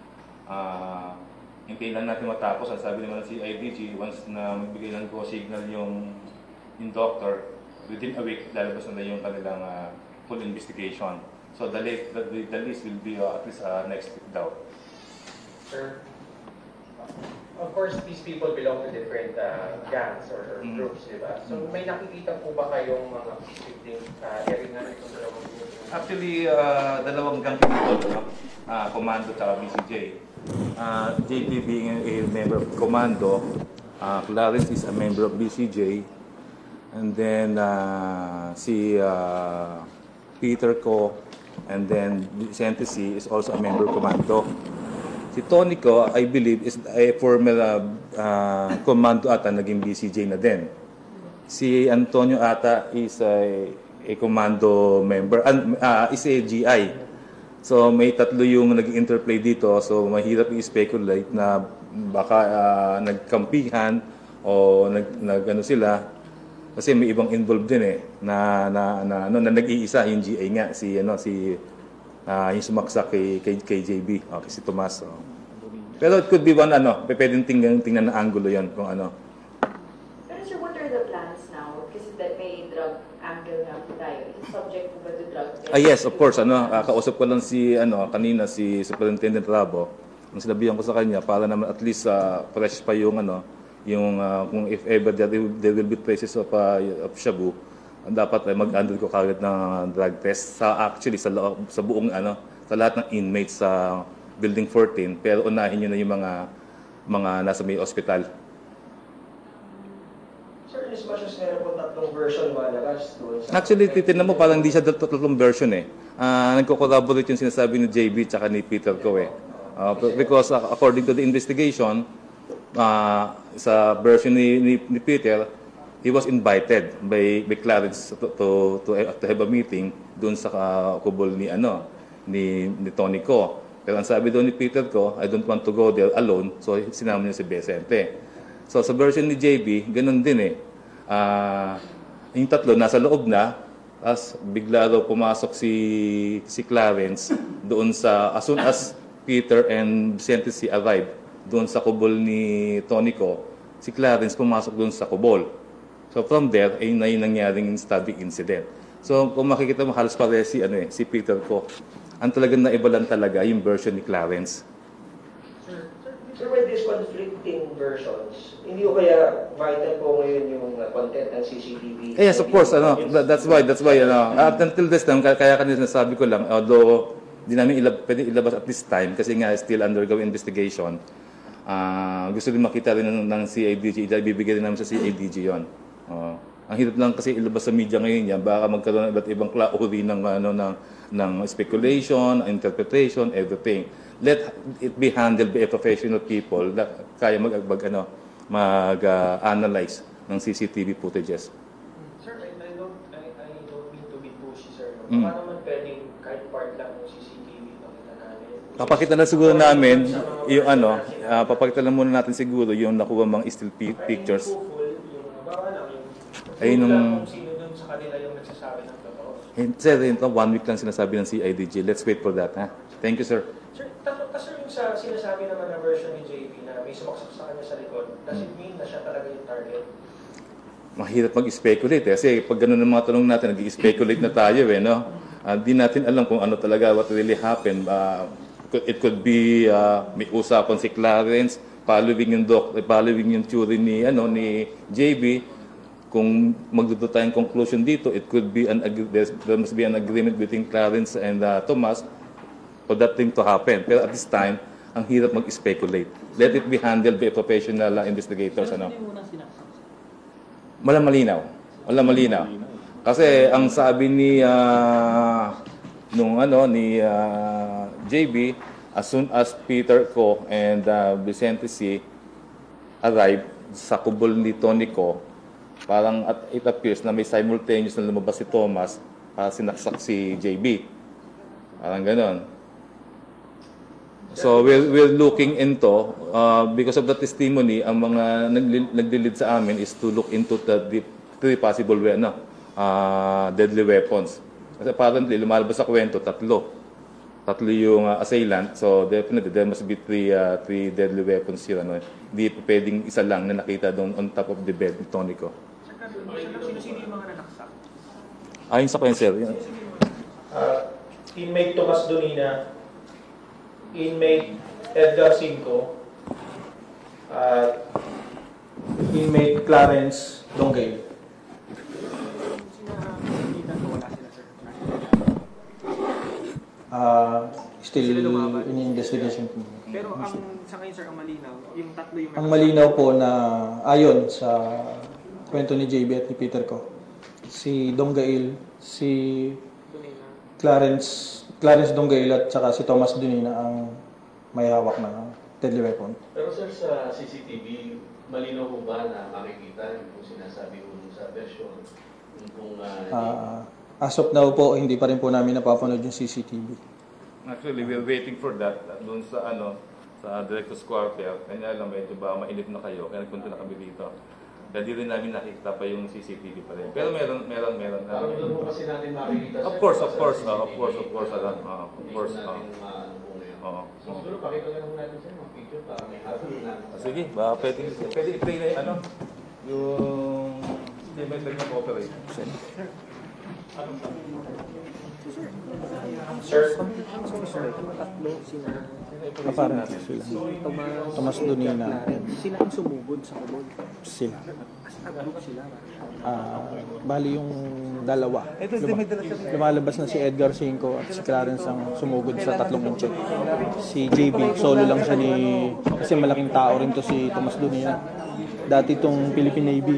Uh, hintayin lang natin matapos. Ang sabi naman ng C I D G, once na magbigay ng go signal yung, yung doctor, within a week, lalabas na yung kanilang uh, full investigation. So the, late, the, the, the list will be uh, at least uh, next week daw. Sir, of course, these people belong to different uh, gangs or, or Mm. groups, di ba? So may nakikita po ba kayong mga victim uh, area nga itong dalawang group? Actually, uh, dalawang gang people, no? uh, Commando at B C J. Uh, J P being a member of Commando, uh, Clarence is a member of B C J, and then uh, si uh, Peter ko, and then Vicente C is also a member of Commando. Si Tonico, I believe, is a former uh, uh, Commando ata, naging B C J na din. Si Antonio ata is a, a Commando member, uh, uh, is a G I. So may tatlo yung nag-interplay dito, so mahirap i-speculate na baka uh, nagkampihan o nag, nag ano sila. Kasi may ibang involved din eh na na na, no, na nag-iisa yung G A nga si ano si uh, yung sumaksak kay kay, kay J B, okay, si Tomas. So. Pero it could be one ano, pwedeng tingnan tingnan na angulo 'yon kung ano. Pero sir, what are the plans now? Kasi that may drug angle na po tayo. Is subject po ba to drug test? Ah yes, of course ano, uh, kausap ko lang si ano kanina si Superintendent Rabo. Ang sinabihan ko sa kanya para naman at least uh, fresh pa yung ano yung uh, kung if ever there will, there will be traces of, uh, of shabu, dapat ay mag-handle ko kagad ng drug test sa actually sa loob, sa buong ano sa lahat ng inmates sa building fourteen, pero unahin niyo na yung mga mga nasa may ospital. Sir, as much as meron po tatlong version malabas doon sa... Actually, titignan mo parang hindi siya tatlong version eh. Uh, nagko-corroborate yung sinasabi ni J B tsaka ni Peter ko eh. Uh, because uh, according to the investigation, Uh, sa version ni, ni, ni Peter, he was invited by, by Clarence to, to, to, to have a meeting doon sa uh, kubol ni, ano, ni, ni Tonico. Pero ang sabi doon ni Peter ko, I don't want to go there alone, so sinama niya si Vicente. So sa version ni J B, ganun din eh. Uh, yung tatlo, nasa loob na, as bigla daw pumasok si, si Clarence doon sa, as soon as Peter and Vicente si arrived, doon sa kubol ni Tonico, si Clarence pumasok doon sa kubol. So from there, ay na yung nangyaring stabbing incident. So kung makikita mo, halos pare si, ano eh, si Peter ko. Ang talagang naiba lang talaga yung version ni Clarence. Sir, sir, with these conflicting versions, hindi ko kaya vital po ngayon yung uh, content ng C C T V? Yes, of course. Ano, that, that's why, that's why, ano, at until this time, kaya, kaya kanina nasabi ko lang, although di namin ilab, pwede ilabas at this time, kasi nga still undergoing investigation, Uh, gusto din makita rin ng, ng C I D G, ibibigay rin namin sa C I D G yon. Uh, ang hirap lang kasi ilabas sa media ngayon yan, baka magkaroon ng iba't ibang klauri ng, ano, ng, ng speculation, interpretation, everything. Let it be handled by a professional people na kaya mag, mag, ano, mag-analyze uh, ng C C T V footages. Sir, I, I, don't, I, I don't mean to be pushy, sir. Mm. Baka naman pwedeng kahit part lang ng C C T V nakita namin. Papakita na siguro namin yung ano, uh, papakita lang muna natin siguro yung nakuha mga still pictures. Yung bawa lang, yung ay nung kung sino doon kanila yung nagsasabi ng totoo. And, sir, ito, one week lang sinasabi ng C I D G. Let's wait for that. Ha? Thank you, sir. Sir, tapos kasi yung sa sinasabi naman na version ni J P na may sumaksak sa kanya sa likod, does it mean na siya talaga yung target? Mahirap mag-speculate eh. Kasi pag ganun ang mga tanong natin, nag-speculate na tayo eh, no? Uh, di natin alam kung ano talaga, what really happened. Uh, it could be, uh, may usapan si Clarence, following yung doc, following yung theory ni ano ni J B. Kung magdudo tayong conclusion dito, it could be an there must be an agreement between Clarence and uh, Thomas for that thing to happen. Pero at this time, ang hirap mag-speculate. Let it be handled by professional uh, investigators. Ano? Wala malinaw. Wala malinaw. Kasi ang sabi ni uh, nung ano ni uh, J B, as soon as Peter Ko and uh, Vicente C arrived sa kubol ni Tony Ko, parang at it appears na may simultaneous na lumabas si Thomas para sinaksak si J B. Parang ganon. So we're, we're looking into, uh, because of the testimony, ang mga nagli-lead sa amin is to look into the, the three possible ano, uh, deadly weapons. Kasi apparently, lumalabas sa kwento, tatlo. Tatlo yung uh, assailant, so definitely there must be three, uh, three deadly weapons here. Ano. Hindi pwedeng isa lang na nakita doon on top of the bed ni Tony Ko. Sino-sino yung mga nanaksak? Ayon sa kanya, sir. Yun. Uh, inmate Tomas Donina, inmate Edgar Cinco, At inmate Clarence Donggay. Uh, still in investigation. Pero ang sa ngayon, sir, ang malinaw, yung tatlo yung... Ang malinaw po na ayon sa kwento ni J B at ni Peter Ko, si Donggail, si Clarence Clarence Donggail at saka si Thomas Donina ang may hawak na deadly weapon. Pero sir, sa C C T V, malinaw po ba na makikita yung sinasabi ko sa version? Yung kung, uh, Uh, as of now po, hindi pa rin po namin napapanood yung C C T V. Actually, we're waiting for that doon sa ano sa Director's Quarter. Kanya lang medyo ba mainit na kayo, kaya nagpunta na kami dito. Kaya di rin namin nakita pa yung C C T V pa rin. Pero meron, meron, meron. Parang doon po kasi natin makikita. Of course, of course, uh, of course, of course, alam, uh, of course. Hindi Uh, natin maano po ngayon. Oo. So, siguro pakita lang natin sa mga picture para may habol natin. Ah, sige, baka pwede, pwede i-play na yung ano, yung statement na cooperate. Sir, Kaparang sila. Thomas Donina. Sila ang sumugod sa kubol. Sila. As a group sila. Ah, bali yung dalawa. Luma- lumalabas na si Edgar Cinco at si Clarence ang sumugod sa tatlong inche. Si J B, solo lang siya ni... Kasi malaking tao rin to si Thomas Donina. Dati itong Philippine Navy.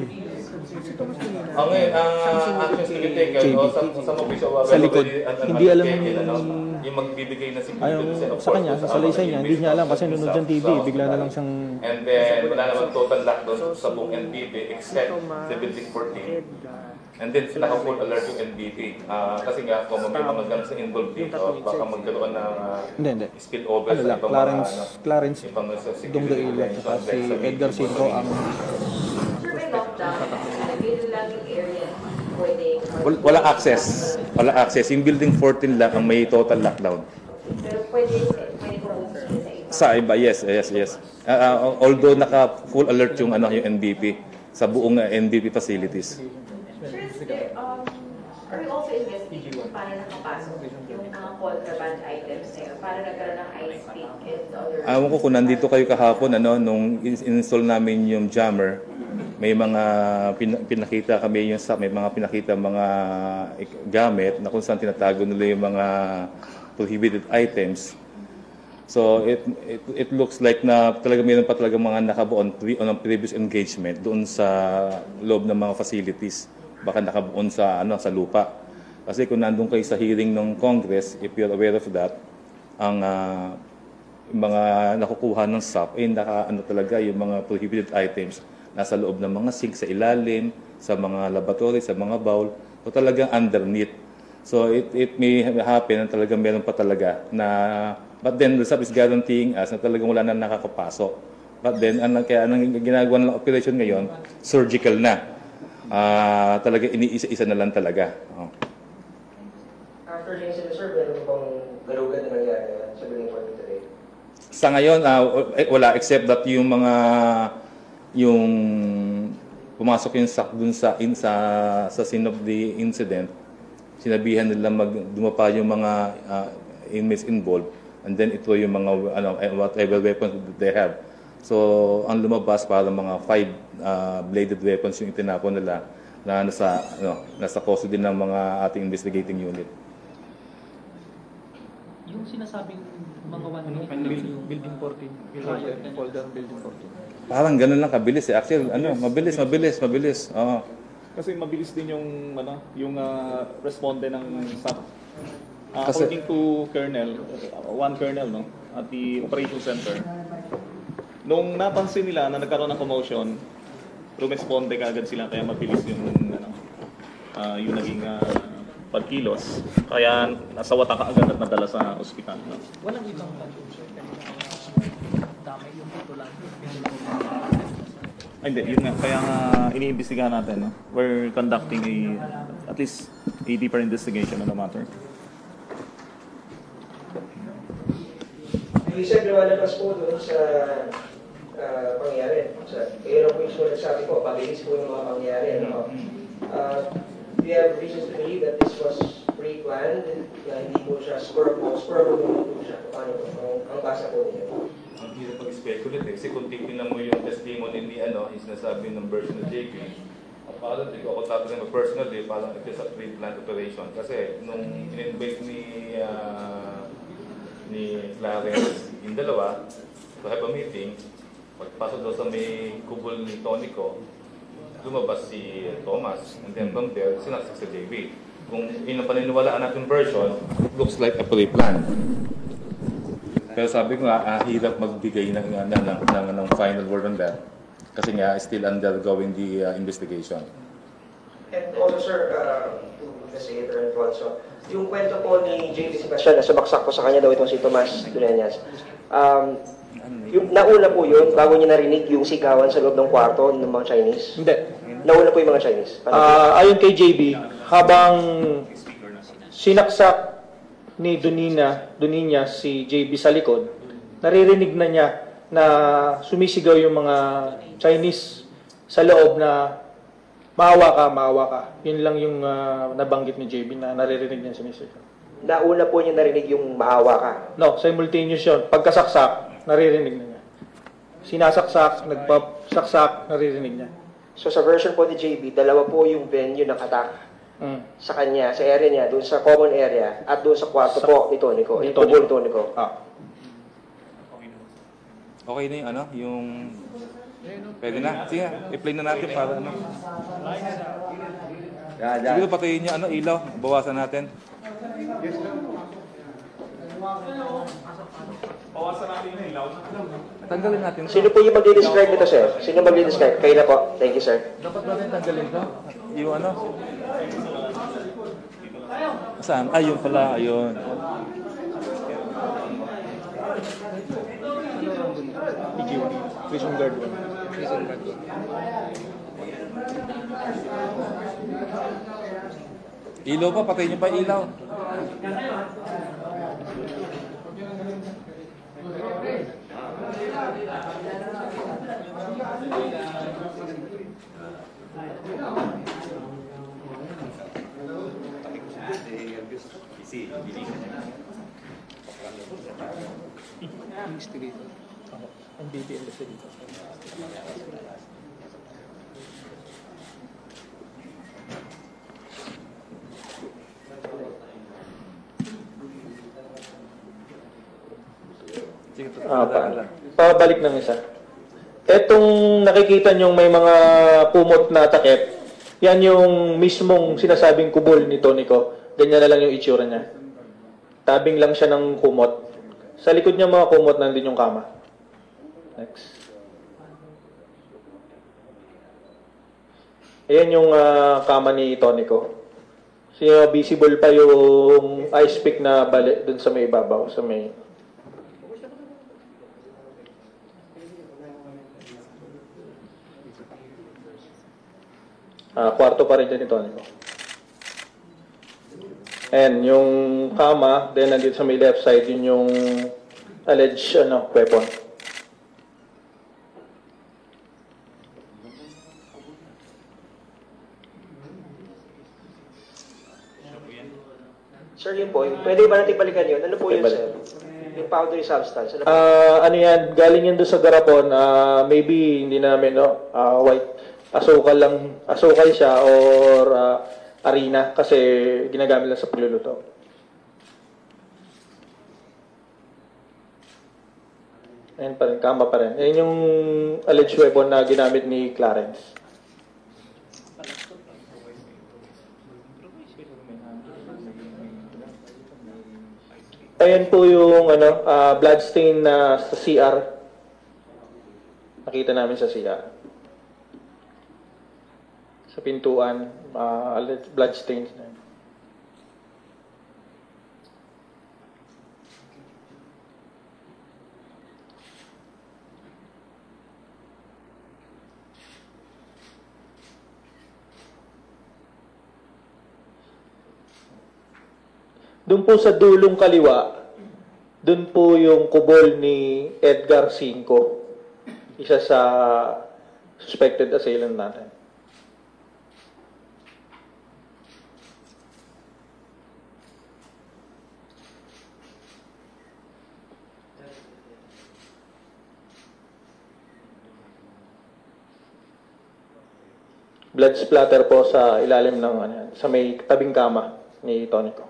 Ang ang actions to be taken, o sa sa mga piso, Sa likod. Hindi alam yung magbibigay na si Ayun, sa kanya, sa salaysay niya, hindi niya alam kasi nunod dyan T V, bigla na lang siyang... And then, wala naman total lockdown sa buong N B P except seventeen fourteen. And then, naka-full alert yung N B P. Uh, kasi nga, kung may mga gangs na involved dito, baka magkaroon ng uh, Hindi, hindi. spillover Ano sa lang, ibang Clarence, mga, ano, Clarence ibang sa security Donggail at organization, saka si sa Edgar video. Cinco ang... During lockdown, naging lang yung area pwedeng... Wal- Walang access. Walang access. Yung building fourteen lang ang may total lockdown. Pero pwede, pwede pumunta sila Sa sa iba. iba, yes, yes, yes. Uh, uh, although naka full alert yung ano yung N B P sa buong uh, N B P facilities. Sir, is there, um, are we also investigating kung paano nakapasok yung mga contraband items na yun? Paano nagkaroon ng ice pick and other... Awan ko kung nandito kayo kahapon, ano, nung in- install namin yung jammer, may mga pin- pinakita kami yung sa may mga pinakita mga ik- gamit na kung saan tinatago nila yung mga prohibited items. So it it, it looks like na talaga mayroon pa talaga mga nakabuon pre, on previous engagement doon sa loob ng mga facilities. Baka nakabuon sa ano sa lupa. Kasi kung nandun kayo sa hearing ng Congress, if you're aware of that, ang uh, mga nakukuha ng S A P, eh, naka, ano talaga, yung mga prohibited items nasa loob ng mga sink, sa ilalim, sa mga laboratory, sa mga bowl, o talagang underneath. So it, it may happen na talagang meron pa talaga na, but then the S A P is guaranteeing us na talagang wala na nakakapasok. But then, ang, kaya ang ginagawa ng operation ngayon, surgical na. ah, talaga iniisa-isa na lang talaga. Oh. After the incident, sir, meron bang garugan na nangyari sa building forty today? Sa ngayon, ah, eh, wala except that yung mga yung pumasok yung sa dun sa in sa sa scene of the incident, sinabihan nila mag dumapa yung mga ah, inmates involved, and then ito yung mga ano eh, whatever weapons that they have. So ang lumabas para mga five ah, bladed weapons yung itinapon nila na nasa ano nasa custody ng mga ating investigating unit. Yung sinasabing mga one Ano, building, building fourteen. Folder, folder building fourteen. Parang ganun lang kabilis eh. Actually, ano, mabilis, mabilis, mabilis. Oo. Kasi mabilis din yung ano, yung uh, responde ng S A P. Uh, Kasi- according to Colonel, uh, one Colonel no, at the Operation Center. Nung napansin nila na nagkaroon ng commotion, rumesponde kaagad sila kaya mabilis yung ano, uh, yung naging uh, pagkilos. Kaya nasa wata kaagad at nadala sa ospital. No? walang ibang pag-uso. Damay yung ito lang. Ay, hindi, yun nga. Kaya nga iniimbestigahan natin. No? We're conducting a, at least a deeper investigation on the matter. Isip, lumalabas po doon sa uh, pangyayari. Sa, kayo na po yung nagsabi ko, pabilis po yung mga pangyayari. Ano? Uh, do you have reasons to believe that this was pre-planned, na hindi po siya spur po, spur po po siya? Paano po? Ang, ang basa po niya. Ang hirap mag-speculate eh. Kasi kung tignan mo yung testimony ni ano, yung sinasabi ng version ng J P, parang hindi ko ako tatanungin mo personally, parang ito sa pre-planned operation. Kasi nung in-invite ni uh, ni Clarence yung dalawa to have a meeting, pagpasok daw sa may kubol ni Tonico, lumabas si Thomas, and then from there, sinasik sa J B. Kung yun ang paniniwalaan natin version, it looks like a pre-plan. Pero sabi ko nga, ah, hirap magbigay ng, ng, ng, ng, ng final word on that. Kasi nga, still undergoing the uh, investigation. And also, sir, uh, to Investigator Alfonso, yung kwento po ni J P Sebastian na sumaksak po sa kanya daw itong si Tomas Dueñas. Um, yung nauna po yun, bago niya narinig yung sigawan sa loob ng kwarto ng mga Chinese? Hindi. Nauna po yung mga Chinese? Paano po? Ah, ayon kay J B, habang sinaksak ni Donina, Doninya si J B sa likod, naririnig na niya na sumisigaw yung mga Chinese sa loob na maawa ka, maawa ka. Yun lang yung ah, nabanggit ni J B na naririnig niya sumisigaw. Nauna po niya narinig yung maawa ka? No, simultaneous yun. Pagkasaksak, naririnig na niya. Sinasaksak, nagpasaksak, naririnig niya. So sa version po ni J B, dalawa po yung venue ng attack Mm. sa kanya, sa area niya, doon sa common area, at doon sa kwarto Sa- po ni Tonico, ni yung kubo ni Tonico. Tonico. Ah. Okay na yung ano, yung... Pwede na. Sige, i-play na natin para ano. Siguro patayin niyo ano, ilaw. Bawasan natin. Bawasan natin yung ilaw. Tanggalin natin to. Sino po yung mag-describe nito, sir? Sino mag-describe? Kayo na po. Thank you, sir. Dapat natin tanggalin to. Yung ano? Saan? Ah, yun pala. Ayun. P G one. Prison guard one. Prison guard one. Ilaw pa, patayin niyo pa yung ilaw. Investigator. Ako. Ang B B investigator. Sige, Ah, pa, pabalik ng isa. Etong nakikita nyong may mga kumot na takip, yan yung mismong sinasabing kubol ni Tonico. Ganyan na lang yung itsura niya. Tabing lang siya ng kumot. Sa likod niya mga kumot, nandun yung kama. Next. Ayan yung ah, kama ni Tonico. So, visible pa yung ice pick na bali dun sa may ibabaw, sa may... Ah, kwarto pa rin dyan ni Tonico. And yung kama, then nandito sa may left side, yun yung alleged ano, weapon. Sir, yun po, pwede ba natin balikan yun? Ano po yun, Okay, sir? Yung powdery substance. Ano po? Ah, ano yan, galing yan doon sa garapon, ah, maybe hindi namin, no, ah, white, asukal lang, asukal siya or ah, harina kasi ginagamit lang sa pagluluto. Ayan pa rin, kama pa rin. Ayan yung alleged weapon na ginamit ni Clarence. Ayan po yung ano, ah, bloodstain na sa C R. Nakita namin sa C R. Sa pintuan, uh, bloodstains na. Doon po sa dulong kaliwa, doon po yung kubol ni Edgar Cinco, isa sa suspected assailant natin. Blood splatter po sa ilalim ng ano, sa may tabing kama ni Tonico.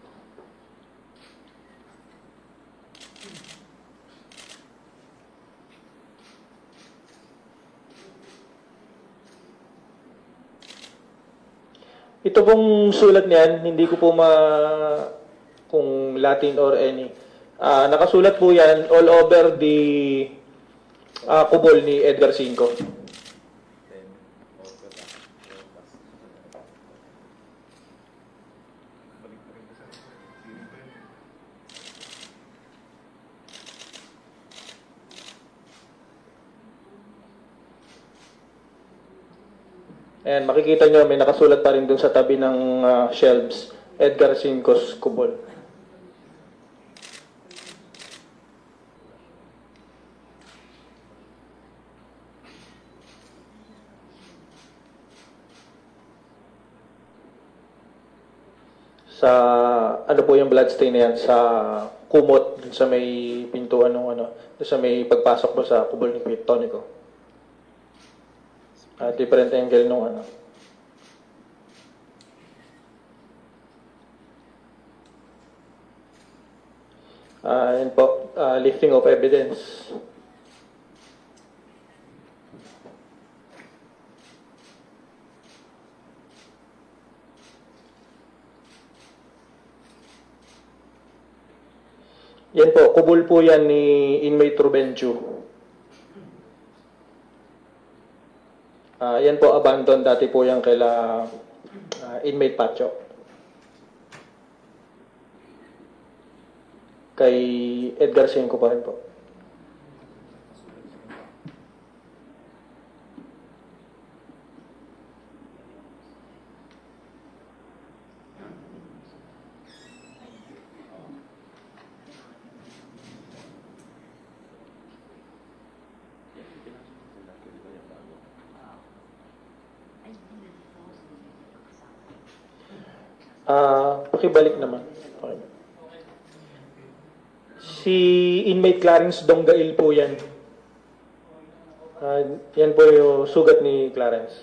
Ito pong sulat niyan, hindi ko po ma kung Latin or any. Uh, nakasulat po yan all over the uh, kubol ni Edgar Cinco. And makikita nyo, may nakasulat pa rin dun sa tabi ng uh, shelves, Edgar Cinco's kubol. Sa, ano po yung bloodstain na yan? Sa kumot, dun sa may pintuan ng ano, dun sa may pagpasok po sa kubol ni Tonico. Uh, different angle nung ano. Uh, yun po, uh, lifting of evidence. Yan po, kubol po yan ni inmate Rubenchu. Uh, yan po, abandon. Dati po yan kaila uh, inmate Pacho. Kay Edgar Cinco pa rin po. Ah, uh, pakibalik naman. Okay. Si inmate Clarence Donggail po yan. Uh, yan po yung sugat ni Clarence.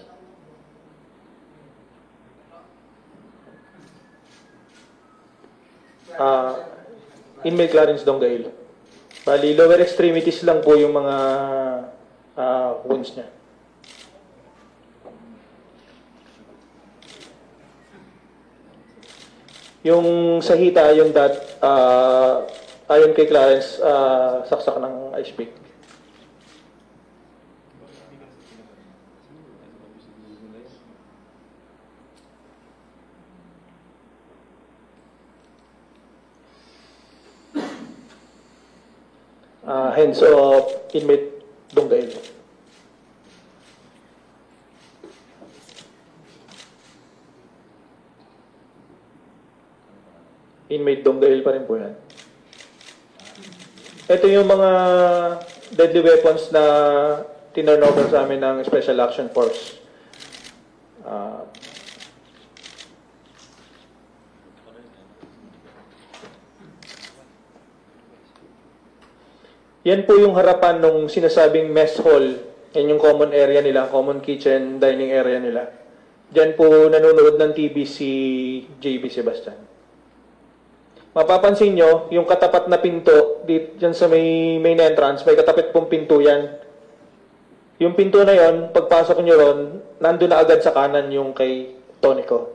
Uh, inmate Clarence Donggail. Bali, lower extremities lang po yung mga uh, wounds niya. Yung sa hita, yung that, uh, ayon kay Clarence, uh, saksak ng ice pick. Uh, hands of inmate Donggail. inmate Donggail pa rin po yan. Ito yung mga deadly weapons na tinurn over sa amin ng Special Action Force. Uh, yan po yung harapan nung sinasabing mess hall. Yan yung common area nila, common kitchen, dining area nila. Diyan po nanonood ng T V si J B Sebastian. Mapapansin nyo, yung katapat na pinto, dyan sa may main entrance, may katapat pong pinto yan. Yung pinto na yon, pagpasok nyo ron, nandun na agad sa kanan yung kay Tonico.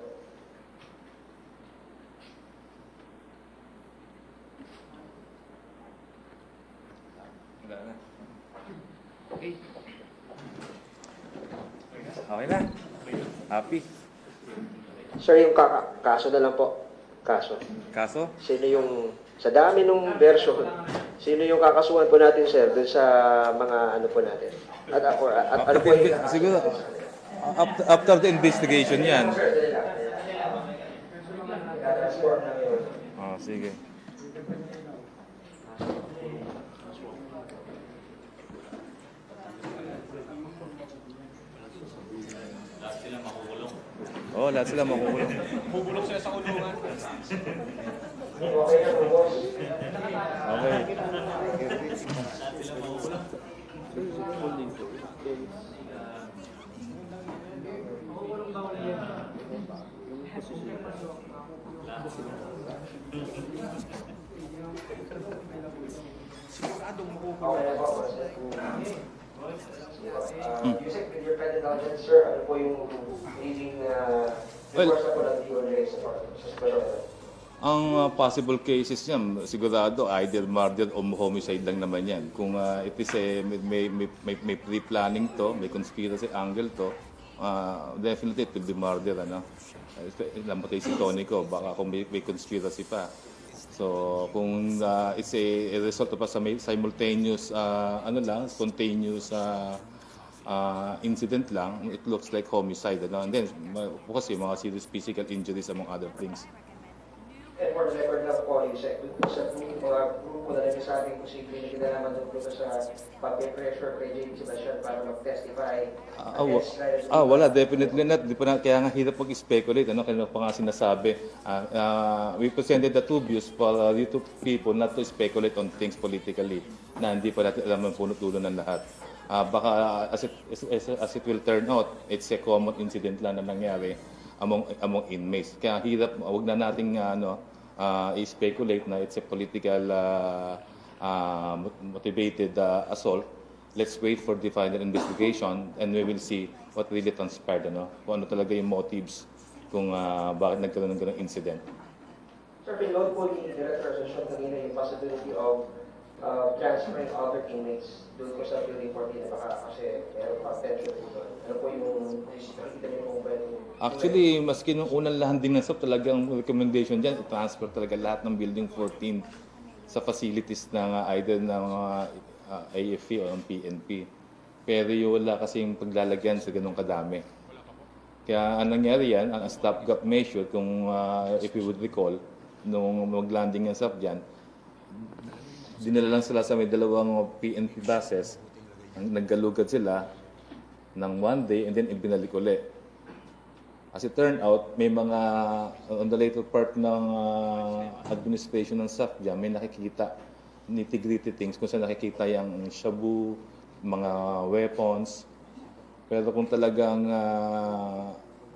Okay. Okay na. Happy. Sir, yung kaka kaso na lang po. Kaso. Kaso? Sino yung, sa dami ng version, sino yung kakasuhan po natin, sir, dun sa mga ano po natin? At, at, at, at ano po yung... Siguro, after, after the investigation yan. Oh, sige. Oh, lahat sila makukulong. Bubulok sila sa kulungan. Okay na po, boss. Okay. Okay na po, boss. Uh, Yusek, with your kind indulgence, sir, ano po yung leading uh, reports na po ng D O J sa special? Ang uh, possible cases niyan, sigurado either murder o homicide lang naman yan. Kung uh, it is a, may, may, may, may pre-planning to, may conspiracy angle to, uh, definitely it will be murder. Ano? Namatay si Tonico, baka kung may, may conspiracy pa. So kung uh, it's a, a result of a simultaneous, uh, ano lang, spontaneous uh, uh, incident lang, it looks like homicide. Ano? And then, kasi mga serious physical injuries among other things. And for the record lang po, Yusek, sa mga grupo na nagsasabing posible na kinalaman ng grupo sa public pressure kay J B Sebastian para mag-testify. Ah, wa ah, wala, definitely not. Di pa na, kaya nga hirap mag-speculate. Ano, kaya pa nga sinasabi. Uh, uh, we presented the two views for uh, you two people not to speculate on things politically na hindi pa natin alam ang punot-ulo ng lahat. Uh, baka uh, as, it, as, as it will turn out, it's a common incident lang na nangyari among among inmates. Kaya hirap, wag na nating uh, ano, uh, i-speculate na it's a political uh, uh, motivated uh, assault. Let's wait for the final investigation and we will see what really transpired, ano? Kung ano talaga yung motives kung uh, bakit nagkaroon ng ganung incident. Sir, pinload po ni Director Ascension kanina yung possibility of uh, transferring other inmates doon ko sa Building fourteen na baka kasi meron pa tension po doon. Ano po yung nakikita niyo kung pwede? Actually, maski nung unang landing ng S A P, talagang recommendation dyan, i-transfer talaga lahat ng Building fourteen sa facilities ng uh, either ng uh, uh, A F P o ng P N P. Pero yung wala kasing paglalagyan sa ganung kadami. Kaya ang nangyari yan, ang stopgap measure, kung uh, if you would recall, nung mag-landing ng S A P dyan, dinala lang sila sa may dalawang P N P buses, naggalugad sila ng one day and then ibinalik ulit. As it turned out, may mga, on the later part ng uh, administration ng S A P dyan, may nakikita nitty-gritty things kung saan nakikita yung shabu, mga weapons. Pero kung talagang uh,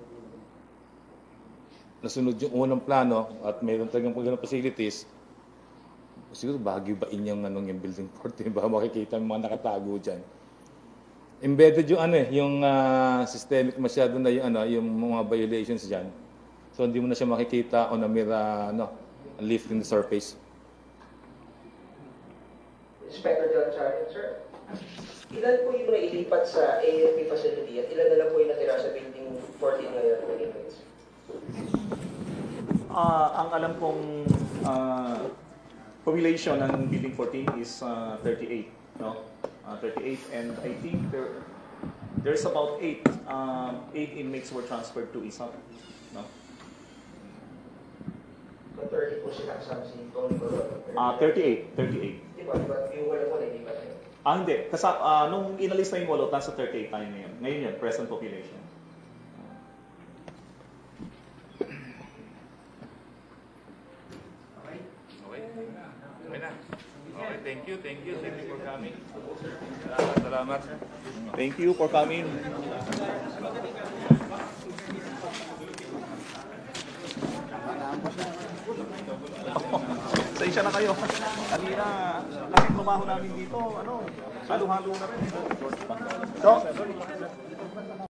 nasunod yung unang plano at mayroon talagang pagganang facilities, siguro Baguio ba inyong anong yung Building fourteen, baka makikita yung mga nakatago dyan. Embedded yung ano eh, yung uh, systemic masyado na yung ano, yung mga violations diyan. So hindi mo na siya makikita on a mere no, lift in the surface. Inspector John Chariot, sir. Ilan po yung nailipat sa A F P facility at ilan na lang po yung natira sa Building fourteen ngayon ng inmates? Uh, ang alam kong uh, population ng Building fourteen is uh, thirty-eight, no? Uh, thirty-eight, and I think there there's about eight um, eight inmates were transferred to I S A P, no? thirty po sila kasama si Tony Colon. Ah, thirty-eight. thirty-eight. Di ba? Di ba? Yung wala po, hindi ba tayo? Ah, hindi. Kasi ah, nung inalis na yung walot, nasa thirty-eight tayo ngayon. Ngayon yun, present population. Okay? Okay na. Okay, thank you, thank you, thank you for coming. Salamat, salamat. Thank you for coming. Sensya na kayo. Kanina, kasi lumaho namin dito, ano, halo-halo na rin. So,